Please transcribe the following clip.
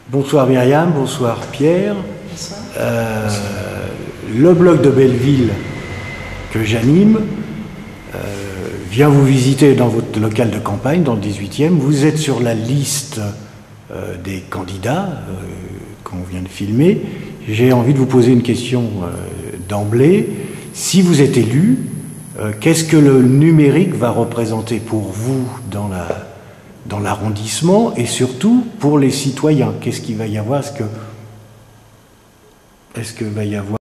Bonsoir Myriam, bonsoir Pierre. Bonsoir. Le blog de Belleville que j'anime vient vous visiter dans votre local de campagne, dans le 18e. Vous êtes sur la liste des candidats qu'on vient de filmer. J'ai envie de vous poser une question d'emblée. Si vous êtes élu, qu'est-ce que le numérique va représenter pour vous dans l'arrondissement et surtout pour les citoyens? Qu'est-ce qu'il va y avoir? Est-ce que va y avoir